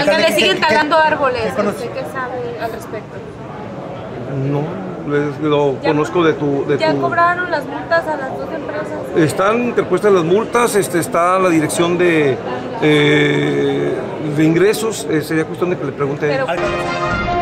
Alcalde, siguen talando árboles. ¿Qué sabe al respecto? No, lo conozco de tu... ¿Ya cobraron las multas a las dos empresas? Están interpuestas las multas, está la dirección de ingresos, sería cuestión de que le pregunte.